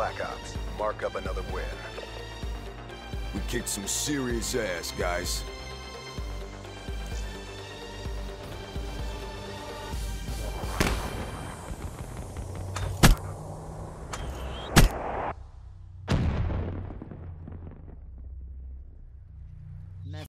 Black Ops. Mark up another win. We kicked some serious ass, guys.